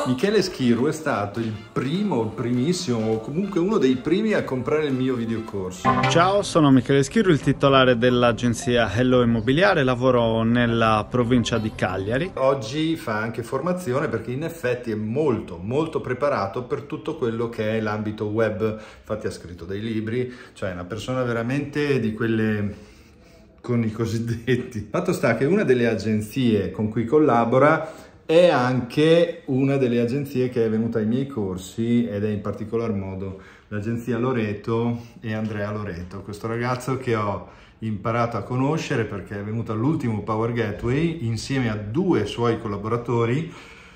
Michele Schirru è stato il primo, il primissimo, o comunque uno dei primi a comprare il mio videocorso. Ciao, sono Michele Schirru, il titolare dell'agenzia Hello Immobiliare, lavoro nella provincia di Cagliari. Oggi fa anche formazione perché in effetti è molto preparato per tutto quello che è l'ambito web. Infatti ha scritto dei libri, cioè è una persona veramente di quelle con i cosiddetti. Fatto sta che una delle agenzie con cui collabora è anche una delle agenzie che è venuta ai miei corsi ed è in particolar modo l'agenzia Loreto e Andrea Loreto, questo ragazzo che ho imparato a conoscere perché è venuto all'ultimo Power Gateway insieme a due suoi collaboratori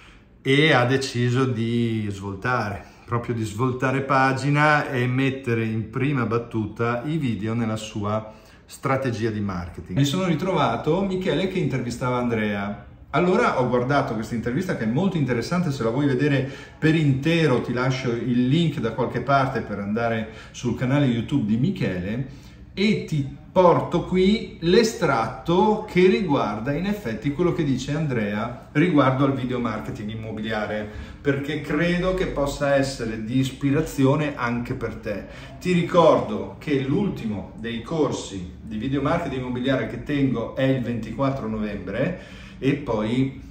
e ha deciso di svoltare, proprio di svoltare pagina e mettere in prima battuta i video nella sua strategia di marketing. Mi sono ritrovato Michele che intervistava Andrea. Allora ho guardato questa intervista che è molto interessante, se la vuoi vedere per intero ti lascio il link da qualche parte per andare sul canale YouTube di Michele e ti porto qui l'estratto che riguarda in effetti quello che dice Andrea riguardo al video marketing immobiliare, perché credo che possa essere di ispirazione anche per te. Ti ricordo che l'ultimo dei corsi di video marketing immobiliare che tengo è il 24 novembre e poi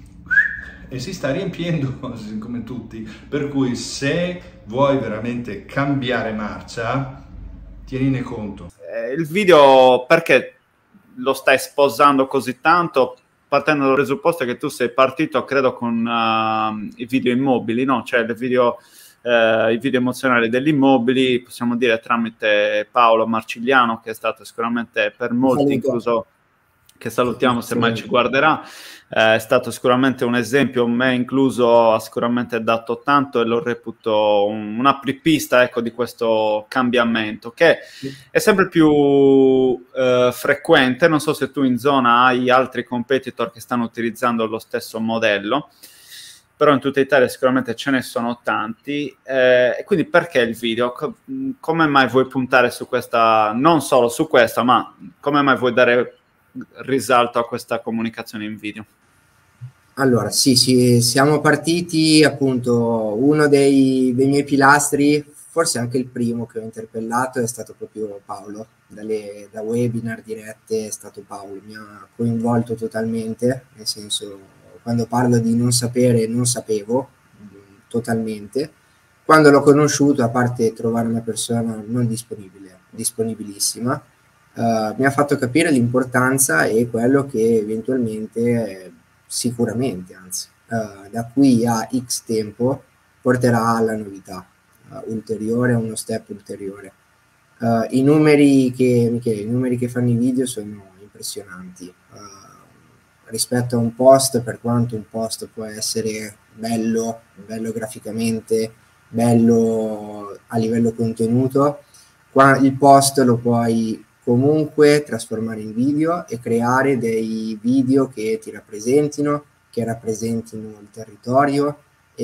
si sta riempiendo come tutti, per cui se vuoi veramente cambiare marcia tienine conto. Il video, perché lo stai sposando così tanto? Partendo dal presupposto che tu sei partito, credo, con i video immobili, no? Cioè i video emozionali degli immobili, possiamo dire tramite Paolo Marcigliano, che è stato sicuramente per molti, incluso, che salutiamo se mai ci guarderà, è stato sicuramente un esempio, me incluso, ha sicuramente dato tanto e lo reputo un'apripista, ecco, di questo cambiamento che è sempre più frequente. Non so se tu in zona hai altri competitor che stanno utilizzando lo stesso modello, però in tutta Italia sicuramente ce ne sono tanti, e quindi perché il video? Come mai vuoi puntare su questa, non solo su questa, ma come mai vuoi dare risalto a questa comunicazione in video? Allora, sì, siamo partiti, appunto, uno dei miei pilastri, forse anche il primo che ho interpellato, è stato proprio Paolo. Da webinar dirette è stato Paolo, mi ha coinvolto totalmente, nel senso, quando parlo di non sapere, non sapevo totalmente. Quando l'ho conosciuto, a parte trovare una persona non disponibile, disponibilissima, mi ha fatto capire l'importanza e quello che eventualmente, sicuramente, anzi, da qui a X tempo porterà alla novità ulteriore, a uno step ulteriore. I numeri che fanno i video sono impressionanti. Rispetto a un post, per quanto un post può essere bello graficamente, bello a livello contenuto, qua il post lo puoi comunque trasformare in video e creare dei video che ti rappresentino, che rappresentino il territorio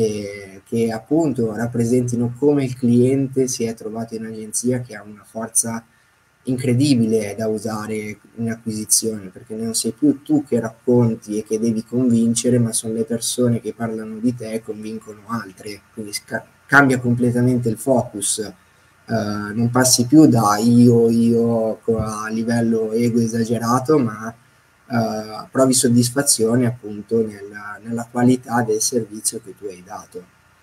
e che appunto rappresentino come il cliente si è trovato in agenzia, che ha una forza incredibile da usare in acquisizione, perché non sei più tu che racconti e che devi convincere, ma sono le persone che parlano di te e convincono altre, quindi cambia completamente il focus. Non passi più da io a livello ego esagerato, ma provi soddisfazione appunto nella qualità del servizio che tu hai dato.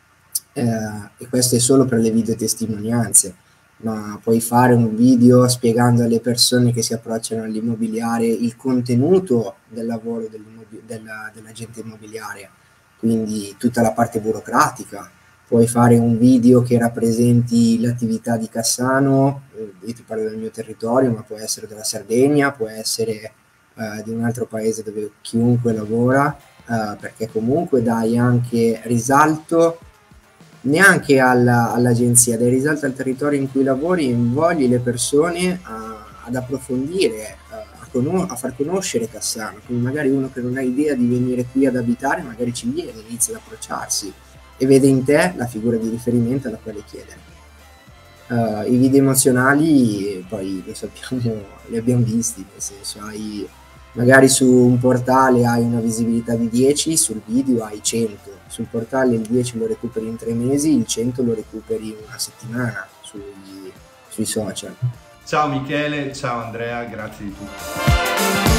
E questo è solo per le videotestimonianze, ma puoi fare un video spiegando alle persone che si approcciano all'immobiliare il contenuto del lavoro dell'agente immobiliare, quindi tutta la parte burocratica. Puoi fare un video che rappresenti l'attività di Cassano, io ti parlo del mio territorio, ma può essere della Sardegna, può essere di un altro paese dove chiunque lavora, perché comunque dai anche risalto neanche all'agenzia, dai risalto al territorio in cui lavori, invogli le persone ad approfondire, a far conoscere Cassano. Quindi magari uno che non ha idea di venire qui ad abitare, magari ci viene, inizia ad approcciarsi e vede in te la figura di riferimento alla quale chiedere. I video emozionali, poi lo sappiamo, li abbiamo visti, nel senso hai magari su un portale hai una visibilità di 10, sul video hai 100, sul portale il 10 lo recuperi in 3 mesi, il 100 lo recuperi in una settimana sui social. Ciao Michele, ciao Andrea, grazie di tutto.